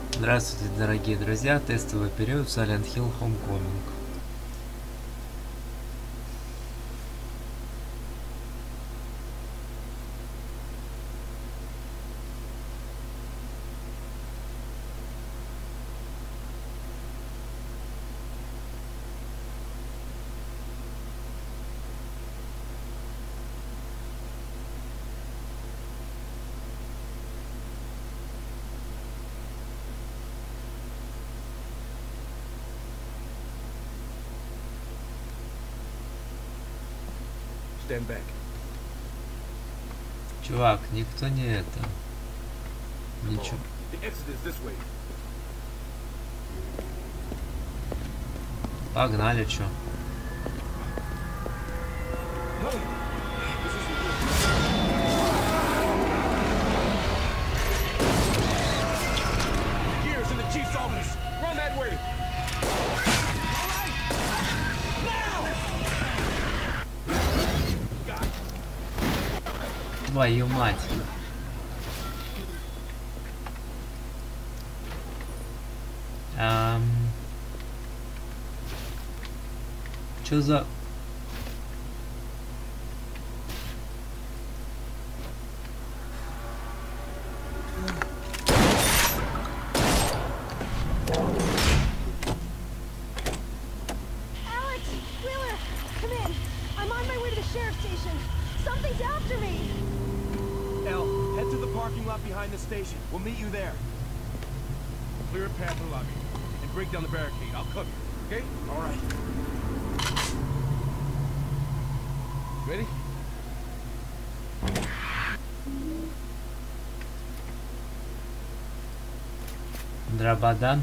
Здравствуйте, дорогие друзья! Тестовый период Silent Hill Homecoming. Stand back. Чувак, никто не это. Ничего. The exit is this way. Погнали, чё? Gears in the chief's office. Run that way. Твою мать. Чё за... Alex! Wheeler! Come in! I'm on my way to the sheriff's station. Something's after me! Elle, head to the parking lot behind the station. We'll meet you there. Clear a path to the lobby. And break down the barricade. I'll cover you. Okay? All right. Ready? Драбадан?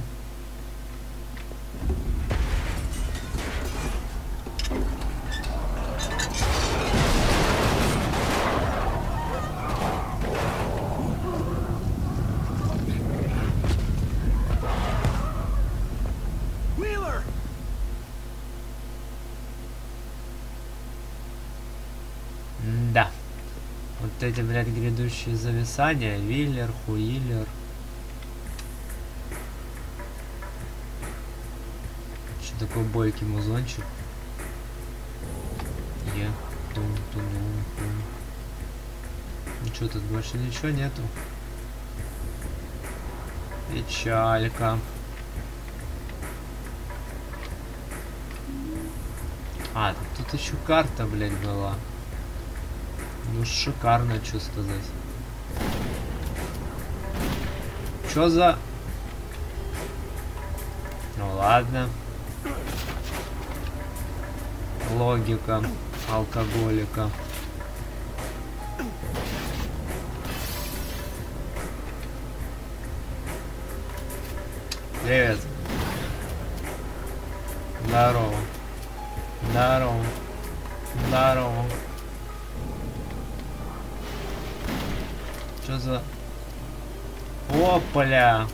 Wheeler! Да. Вот эти, блядь, грядущие зависания. Виллер, Хуиллер. Что такое бойкий музончик? Тун-тун-тун-тун. Ничего тут больше ничего нету. Печалька. А, тут еще карта, блядь, была. Ну, шикарно, что сказать. Чё за... Ну, ладно. Логика алкоголика. Привет. Здорово. Здорово. Здорово. Чё за... Опля!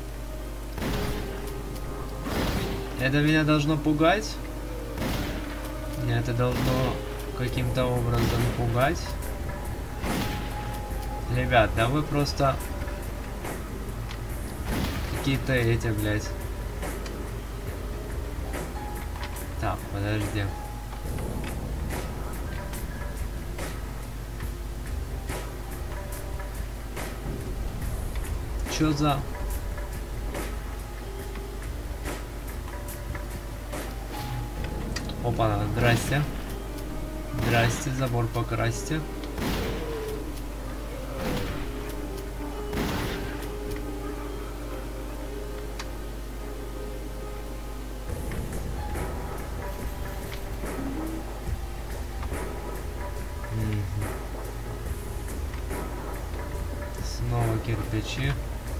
Это меня должно пугать? Меня это должно каким-то образом пугать. Ребят, да вы просто... Какие-то эти, блядь. Так, подожди. Чё за... Опа, здрасте. Здрасте, забор покрасьте. Снова кирпичи.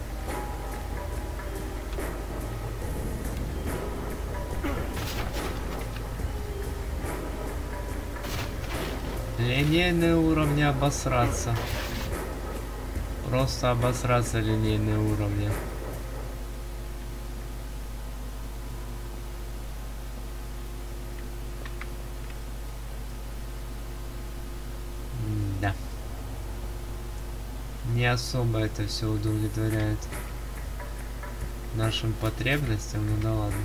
Линейные уровни обосраться. Просто обосраться линейные уровни. Да. Не особо это все удовлетворяет. нашим потребностям, ну да ладно.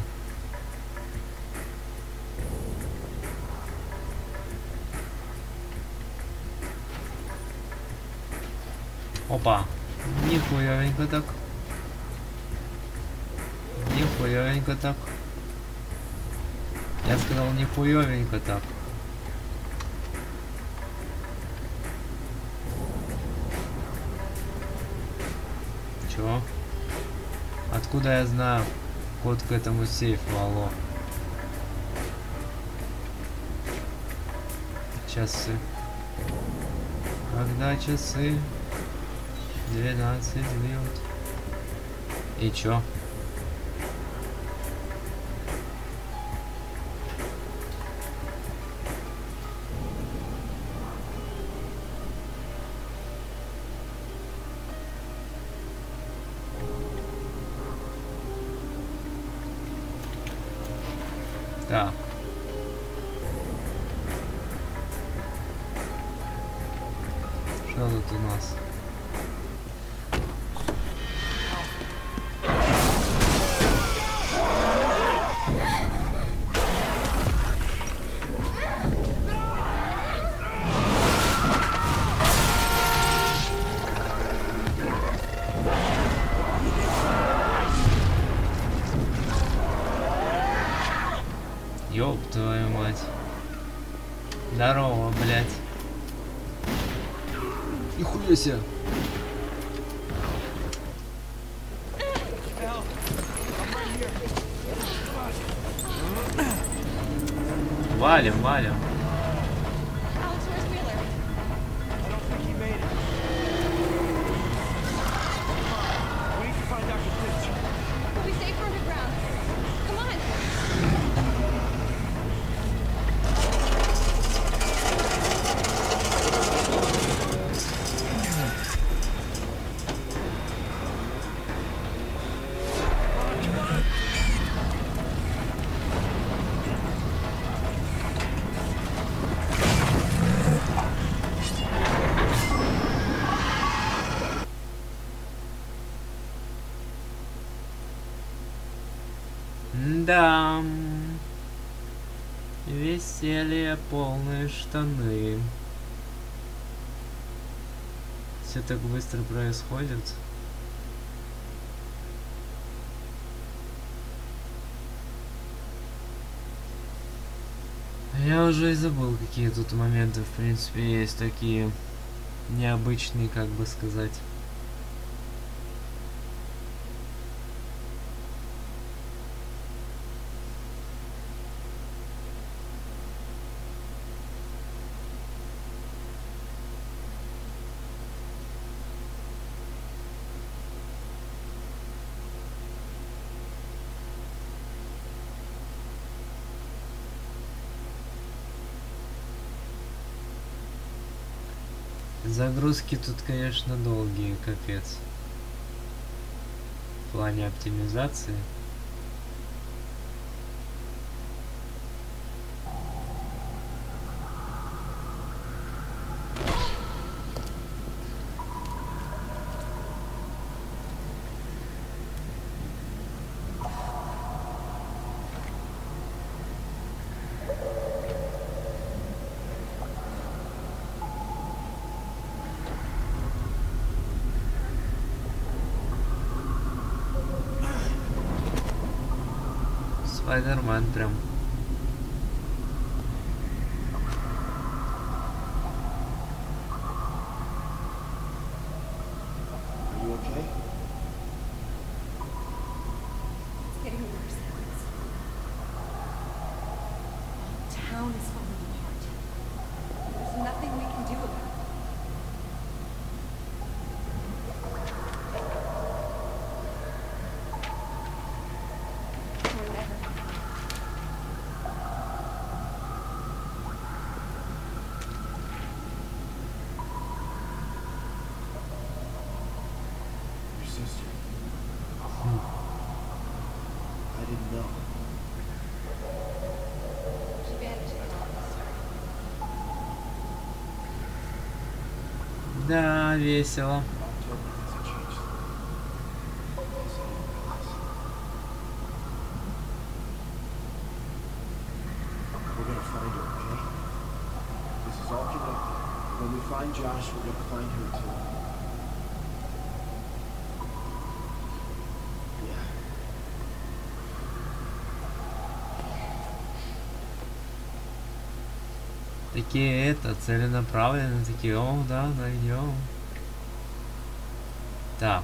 Опа, нихуевенько так. Нихуевенько так. Я сказал нихуевенько так. Чё? Откуда я знаю код к этому сейфу, алло? Часы. Когда часы 12 бьют. И чё? Так. Что тут у нас? Ёб твою мать. Здорово, блядь. Нихуя себе. Валим, валим. Alex, where's Wheeler? I don't think he made it. We need to find Dr. Finch. We'll be safe underground. Come on. Да. Веселье, полные штаны. Все так быстро происходит. Я уже и забыл, какие тут моменты, в принципе, есть такие необычные, как бы сказать. Загрузки тут, конечно, долгие, капец. В плане оптимизации. Спайдермен прям. Are you okay? It's getting worse. The town is falling apart. There's nothing we can do about it. We're never. Your sister. I didn't know. She vanished from all this. Да, весело. Mom told me things had changed. Yes, I didn't realize. find Josh, we're gonna find her too. Yeah. Такие целенаправленно, такие, о, да, найдем. Так.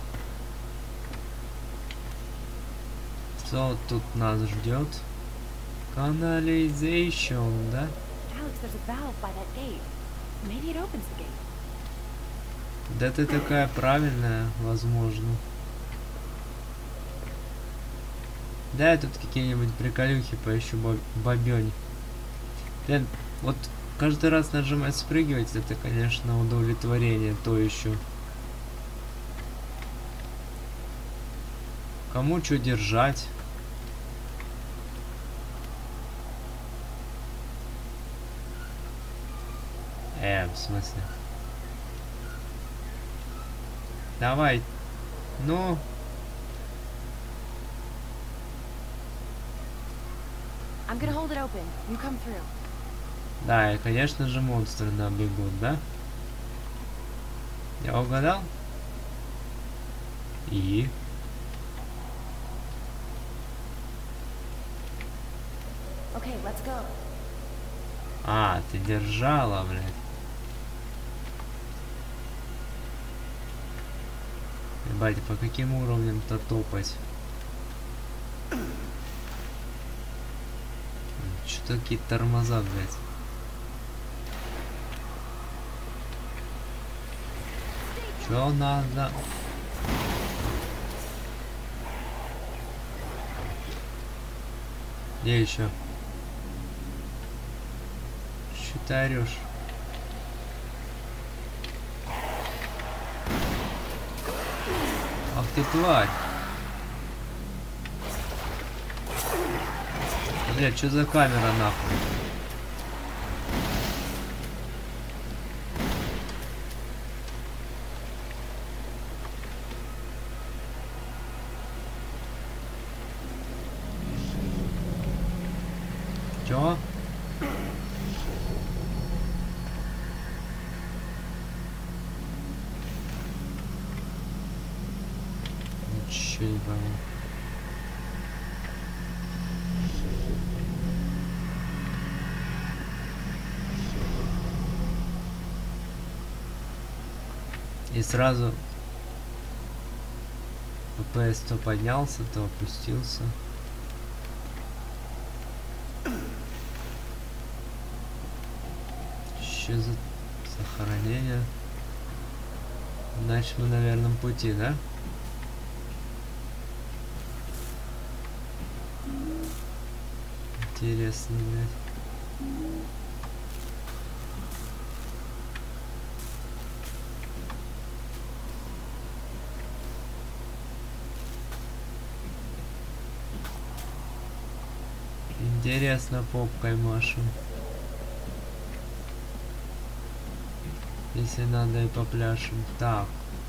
Что тут нас ждет? Канализation, да? Alex, there's a valve by that gate. Maybe it opens the gate. Да ты такая правильная, возможно. Да, я тут какие-нибудь приколюхи поищу, бобёнь. Блин, вот каждый раз нажимать спрыгивать, это, конечно, удовлетворение, то еще. Кому что держать? В смысле? Давай. Ну. I'm gonna hold it open. You come through. Да, и, конечно же, монстры набегут, да? Я угадал? И? Okay, let's go. А, ты держала, блядь. Ебать, по каким уровням-то топать? Что такие тормоза, блядь? Чё надо? Где еще? Что ты орешь? Ах ты тварь! Блядь, что за камера нахуй? Чё? Ничего не пойму. И сразу ППС то поднялся, то опустился. Что за сохранение? Значит, мы на верном пути, да? Интересно, блядь. Интересно, попкой машем. Если надо, и попляшем. Так.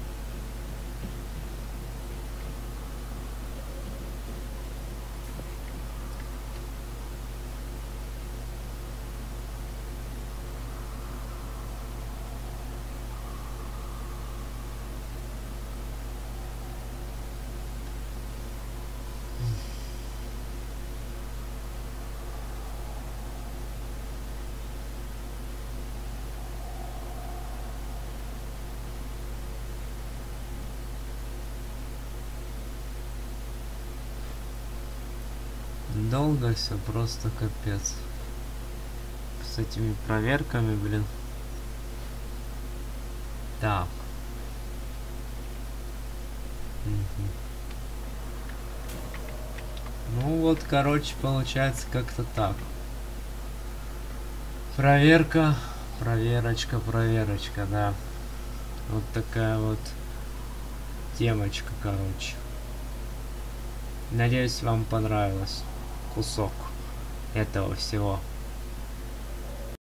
Долго все, просто капец. С этими проверками, блин. Так. Угу. Ну вот, короче, получается как-то так. Проверка, проверочка, проверочка, да. Вот такая вот темочка, короче. Надеюсь, вам понравилось кусок этого всего.